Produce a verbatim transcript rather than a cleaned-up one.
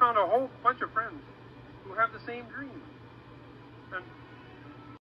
found a whole bunch of friends who have the same dream. And